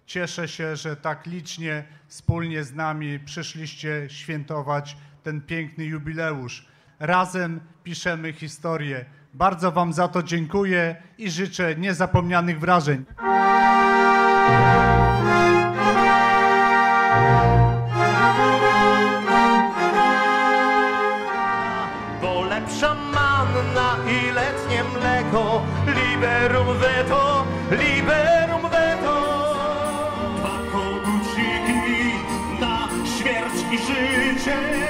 Cieszę się, że tak licznie wspólnie z nami przyszliście świętować ten piękny jubileusz. Razem piszemy historię. Bardzo wam za to dziękuję i życzę niezapomnianych wrażeń. Bo lepsza manna i letnie mleko, liberum veto, liberum veto. Dwa koguciki na śmierć i życie.